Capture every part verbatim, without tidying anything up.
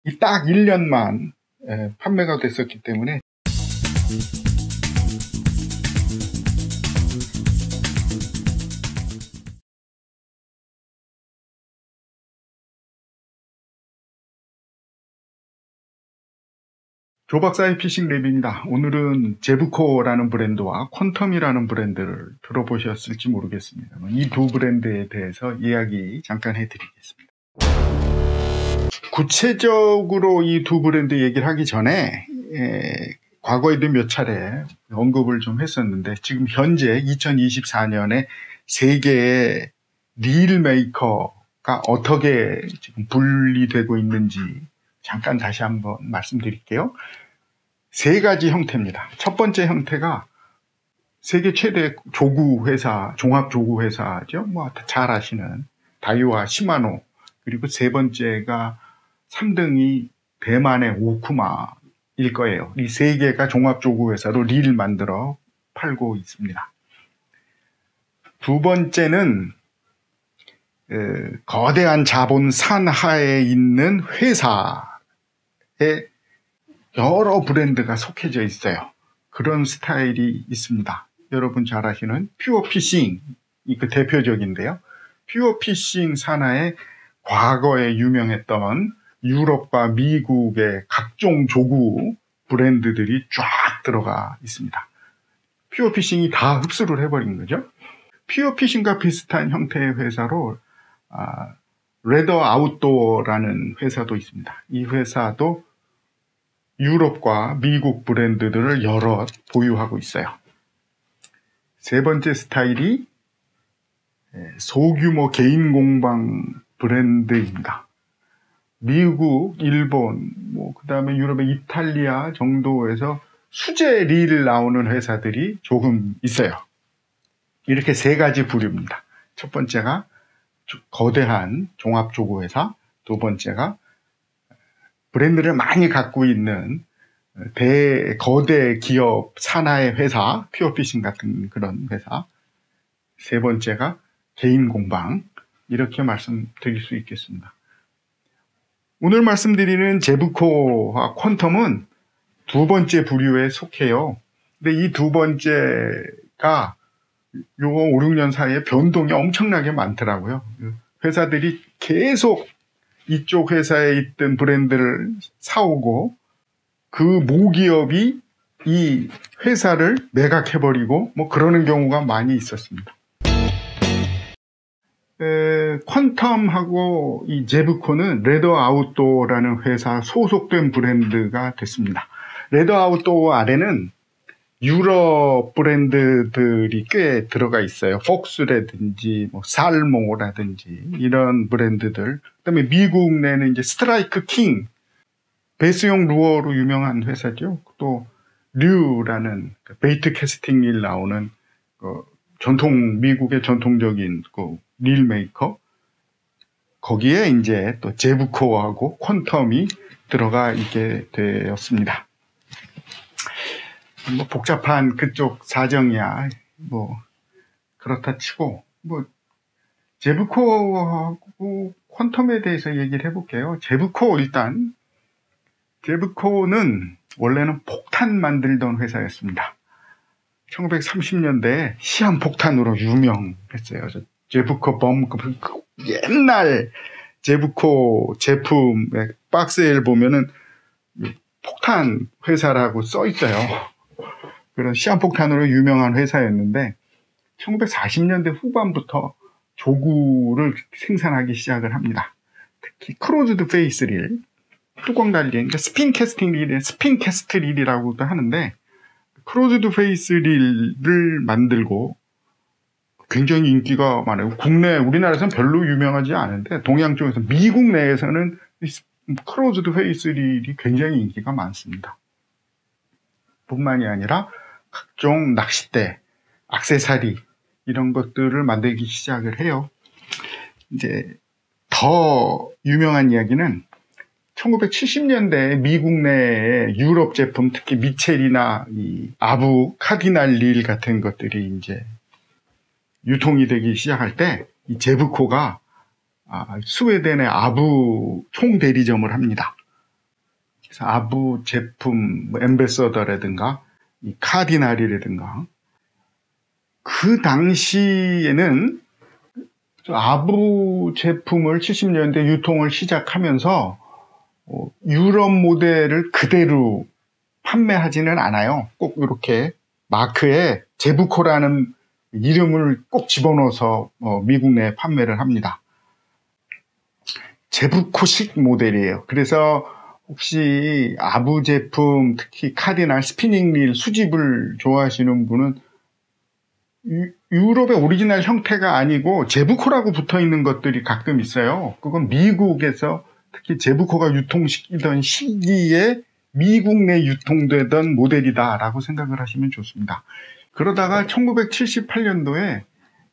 딱 일 년만 판매가 됐었기 때문에 조 박사의 피싱 랩입니다. 오늘은 제브코라는 브랜드와 퀀텀이라는 브랜드를 들어보셨을지 모르겠습니다만 이 두 브랜드에 대해서 이야기 잠깐 해드리겠습니다. 구체적으로 이 두 브랜드 얘기를 하기 전에 에, 과거에도 몇 차례 언급을 좀 했었는데 지금 현재 이천이십사 년에 세계의 릴 메이커가 어떻게 지금 분리되고 있는지 잠깐 다시 한번 말씀드릴게요. 세 가지 형태입니다. 첫 번째 형태가 세계 최대 조구 회사, 종합 조구 회사죠. 뭐 잘 아시는 다이와 시마노. 그리고 세 번째가 삼 등이 대만의 오쿠마일 거예요. 이 세 개가 종합 조구 회사로 릴을 만들어 팔고 있습니다. 두 번째는 에, 거대한 자본 산하에 있는 회사에 여러 브랜드가 속해져 있어요. 그런 스타일이 있습니다. 여러분 잘 아시는 퓨어피싱이 그 대표적인데요. 퓨어피싱 산하에 과거에 유명했던 유럽과 미국의 각종 조구 브랜드들이 쫙 들어가 있습니다. 퓨어피싱이 다 흡수를 해버린 거죠. 퓨어피싱과 비슷한 형태의 회사로 아, 레더 아웃도어라는 회사도 있습니다. 이 회사도 유럽과 미국 브랜드들을 여러 보유하고 있어요. 세 번째 스타일이 소규모 개인 공방 브랜드입니다. 미국, 일본, 뭐 그다음에 유럽의 이탈리아 정도에서 수제 릴 나오는 회사들이 조금 있어요. 이렇게 세 가지 부류입니다. 첫 번째가 거대한 종합조구 회사, 두 번째가 브랜드를 많이 갖고 있는 대 거대 기업 산하의 회사, 퓨어피싱 같은 그런 회사, 세 번째가 개인 공방, 이렇게 말씀드릴 수 있겠습니다. 오늘 말씀드리는 제브코와 퀀텀은 두 번째 부류에 속해요. 근데 이 두 번째가 요 오, 육 년 사이에 변동이 엄청나게 많더라고요. 회사들이 계속 이쪽 회사에 있던 브랜드를 사오고 그 모기업이 이 회사를 매각해버리고 뭐 그러는 경우가 많이 있었습니다. 에, 퀀텀하고 이 제브코는 레더 아웃도어라는 회사 소속된 브랜드가 됐습니다. 레더 아웃도어 아래는 유럽 브랜드들이 꽤 들어가 있어요. 폭스라든지 뭐 살모라든지 이런 브랜드들. 그다음에 미국 내는 이제 스트라이크 킹, 베스용 루어로 유명한 회사죠. 또 류라는 베이트 캐스팅 릴 나오는 그 전통 미국의 전통적인 그 릴 메이커. 거기에 이제 또 제브코하고 퀀텀이 들어가 있게 되었습니다. 뭐 복잡한 그쪽 사정이야 뭐 그렇다 치고 뭐 제브코하고 퀀텀에 대해서 얘기를 해볼게요. 제브코 일단 제브코는 원래는 폭탄 만들던 회사였습니다. 천구백삼십 년대에 시한폭탄으로 유명했어요. 제브코 범 옛날 제브코 제품의 박스에 보면은 폭탄 회사라고 써 있어요. 그런 시한폭탄으로 유명한 회사였는데 천구백사십 년대 후반부터 조구를 생산하기 시작을 합니다. 특히 크로즈드 페이스 릴, 뚜껑 달린 그러니까 스핀 캐스팅 릴, 스핀 캐스트 릴이라고도 하는데 크로즈드 페이스 릴을 만들고 굉장히 인기가 많아요. 국내 우리나라에서는 별로 유명하지 않은데 동양 쪽에서 미국 내에서는 크로즈드 페이스 릴이 굉장히 인기가 많습니다. 뿐만이 아니라 각종 낚싯대, 액세서리 이런 것들을 만들기 시작을 해요. 이제 더 유명한 이야기는 천구백칠십 년대 미국 내의 유럽 제품, 특히 미첼이나 이 아부 카디날 릴 같은 것들이 이제 유통이 되기 시작할 때 이 제브코가 아, 스웨덴의 아부 총대리점을 합니다. 그래서 아부 제품, 뭐 엠베서더라든가 이 카디날이라든가, 그 당시에는 아부 제품을 칠십 년대 유통을 시작하면서 유럽 모델을 그대로 판매하지는 않아요. 꼭 이렇게 마크에 제부코라는 이름을 꼭 집어넣어서 미국 내에 판매를 합니다. 제부코식 모델이에요. 그래서 혹시 아부 제품, 특히 카디날, 스피닝 릴, 수집을 좋아하시는 분은 유, 유럽의 오리지널 형태가 아니고 제부코라고 붙어 있는 것들이 가끔 있어요. 그건 미국에서 특히 제부코가 유통시키던 시기에 미국 내 유통되던 모델이다 라고 생각을 하시면 좋습니다. 그러다가 천구백칠십팔 년도에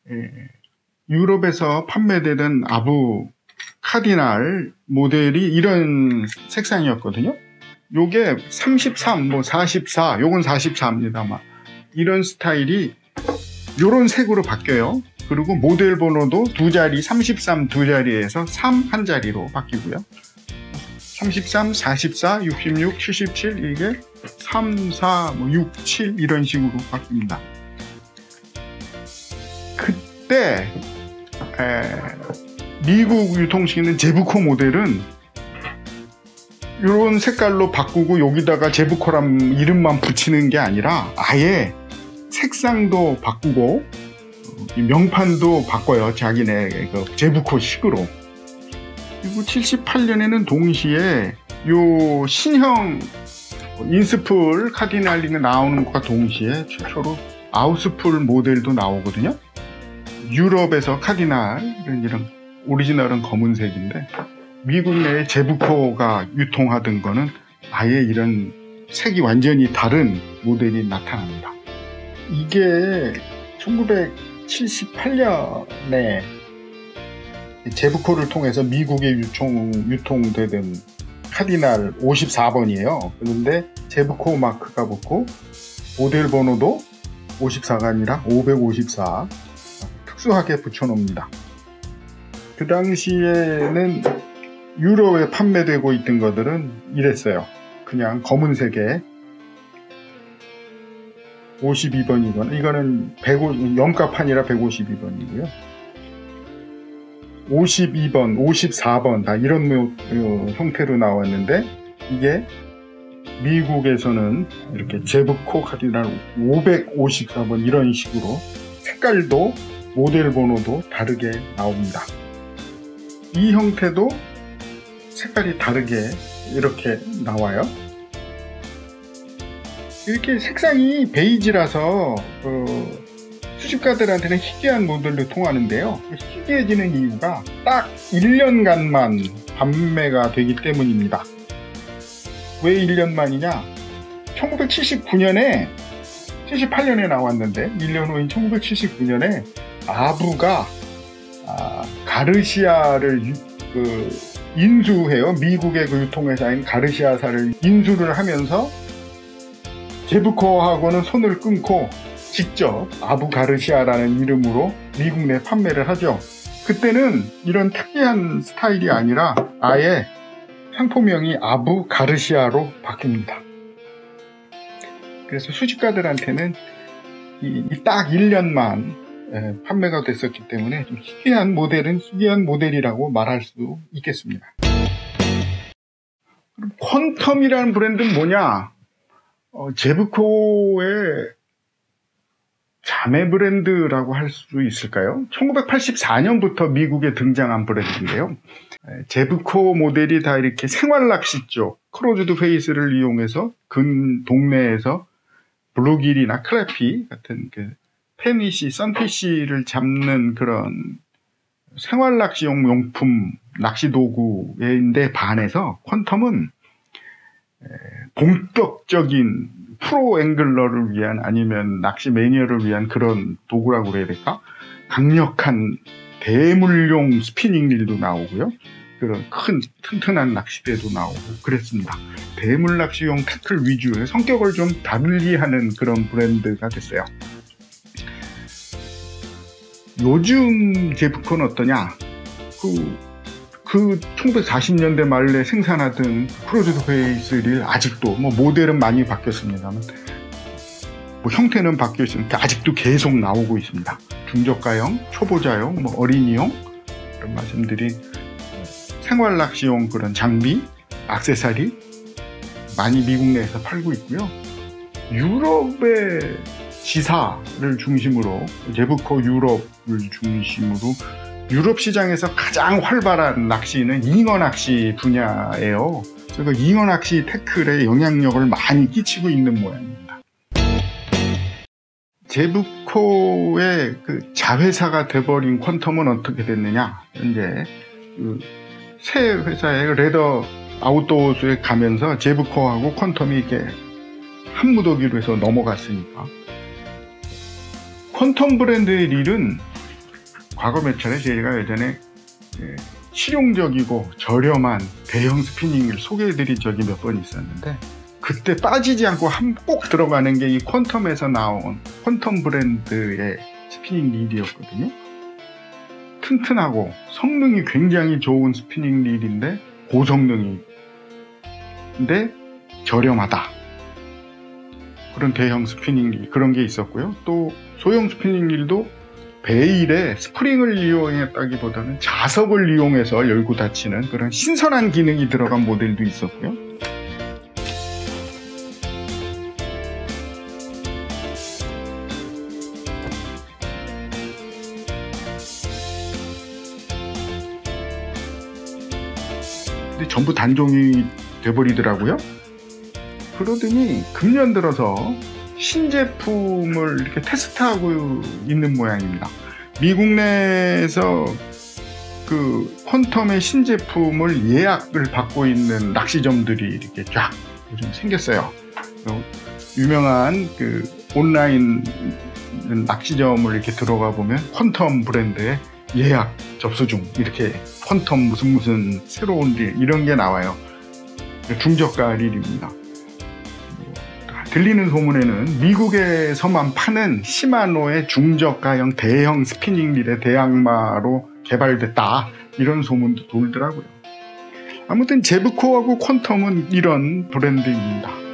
유럽에서 판매되던 아부 카디날 모델이 이런 색상이었거든요. 요게 삼십삼, 뭐 사십사, 요건 사십사입니다만 이런 스타일이 요런 색으로 바뀌어요. 그리고 모델 번호도 두 자리, 삼십삼 두 자리에서 삼 한 자리로 바뀌고요. 삼십삼, 사십사, 육십육, 칠십칠, 이게 삼, 사, 뭐 육, 칠 이런 식으로 바뀝니다. 그때 에, 미국 유통시키는 제부코 모델은 이런 색깔로 바꾸고 여기다가 제부코란 이름만 붙이는 게 아니라 아예 색상도 바꾸고 명판도 바꿔요. 자기네 그 제부코 식으로. 그리고 칠십팔 년에는 동시에 요 신형 인스풀 카디날리가 나오는 것과 동시에 최초로 아우스풀 모델도 나오거든요. 유럽에서 카디날 이런 오리지널은 검은색인데 미국 내에 제부코가 유통하던 거는 아예 이런 색이 완전히 다른 모델이 나타납니다. 이게 천구백칠십팔 년에 제부코를 통해서 미국에 유통, 유통되던 카디날 오십사 번이에요. 그런데 제부코 마크가 붙고 모델 번호도 오십사가 아니라 오백오십사 특수하게 붙여놓습니다. 그 당시에는 유럽에 판매되고 있던 것들은 이랬어요. 그냥 검은색에 오십이 번이거나 이거는 백오십, 염가판이라 백오십이 번이고요. 오십이 번, 오십사 번 다 이런 형태로 나왔는데 이게 미국에서는 이렇게 제부코 카디날 오백오십사 번 이런 식으로 색깔도 모델 번호도 다르게 나옵니다. 이 형태도 색깔이 다르게 이렇게 나와요. 이렇게 색상이 베이지라서 어, 수집가들한테는 희귀한 모델로 통하는데요. 희귀해지는 이유가 딱 일 년간만 판매가 되기 때문입니다. 왜 일 년 만이냐? 천구백칠십구 년에 칠십팔 년에 나왔는데 일 년 후인 천구백칠십구 년에 아부가 아, 가르시아를 유, 그, 인수해요. 미국의 그 유통회사인 가르시아사를 인수를 하면서 제부코하고는 손을 끊고 직접 아부 가르시아라는 이름으로 미국 내 판매를 하죠. 그때는 이런 특이한 스타일이 아니라 아예 상품명이 아부 가르시아로 바뀝니다. 그래서 수집가들한테는 딱 일 년만 예, 판매가 됐었기 때문에 좀 희귀한 모델은 희귀한 모델이라고 말할 수 있겠습니다. 그럼 퀀텀이라는 브랜드는 뭐냐? 어, 제부코의 자매 브랜드라고 할 수 있을까요? 천구백팔십사 년부터 미국에 등장한 브랜드인데요. 예, 제부코 모델이 다 이렇게 생활낚시 쪽 크로즈드 페이스를 이용해서 근 동네에서 블루길이나 크래피 같은 그 페니시, 선피시를 잡는 그런 생활낚시용 용품, 낚시 도구인데 반해서 퀀텀은 본격적인 프로 앵글러를 위한 아니면 낚시 매니어를 위한 그런 도구라고 그래야 될까? 강력한 대물용 스피닝 릴도 나오고요. 그런 큰 튼튼한 낚싯대도 나오고 그랬습니다. 대물 낚시용 태클 위주의 성격을 좀 다분리하는 그런 브랜드가 됐어요. 요즘 제부코는 어떠냐? 그 그 천구백사십 년대 말에 생산하던 크로스드 베이스 릴 아직도 뭐 모델은 많이 바뀌었습니다만 뭐 형태는 바뀌어 있으니까 아직도 계속 나오고 있습니다. 중저가형, 초보자용, 뭐 어린이용 이런 말씀드린 생활 낚시용 그런 장비, 액세서리 많이 미국 내에서 팔고 있고요. 유럽의 지사를 중심으로 제브코 유럽을 중심으로 유럽 시장에서 가장 활발한 낚시는 잉어 낚시 분야예요. 그래서 잉어 낚시 태클에 영향력을 많이 끼치고 있는 모양입니다. 제브코의 그 자회사가 돼버린 퀀텀은 어떻게 됐느냐? 이제 그 새 회사의 레더 아웃도어스에 가면서 제브코하고 퀀텀이 이렇게 한 무더기로 해서 넘어갔으니까 퀀텀 브랜드의 릴은 과거 몇 차례 저희가 예전에 실용적이고 저렴한 대형 스피닝을 소개해드린 적이 몇 번 있었는데 그때 빠지지 않고 한 꼭 들어가는 게 이 퀀텀에서 나온 퀀텀 브랜드의 스피닝 릴이었거든요. 튼튼하고 성능이 굉장히 좋은 스피닝 릴인데 고성능이 근데 저렴하다. 그런 대형 스피닝 릴 그런 게 있었고요. 또 소형 스피닝 릴도 베일에 스프링을 이용했다기보다는 자석을 이용해서 열고 닫히는 그런 신선한 기능이 들어간 모델도 있었고요. 근데 전부 단종이 돼버리더라고요. 그러더니 금년 들어서 신제품을 이렇게 테스트하고 있는 모양입니다. 미국 내에서 그 퀀텀의 신제품을 예약을 받고 있는 낚시점들이 이렇게 쫙 요즘 생겼어요. 유명한 그 온라인 낚시점을 이렇게 들어가 보면 퀀텀 브랜드의 예약 접수 중 이렇게 퀀텀 무슨 무슨 새로운 릴 이런 게 나와요. 중저가 릴입니다. 들리는 소문에는 미국에서만 파는 시마노의 중저가형 대형 스피닝 릴의 대항마로 개발됐다 이런 소문도 돌더라고요. 아무튼 제브코하고 퀀텀은 이런 브랜드입니다.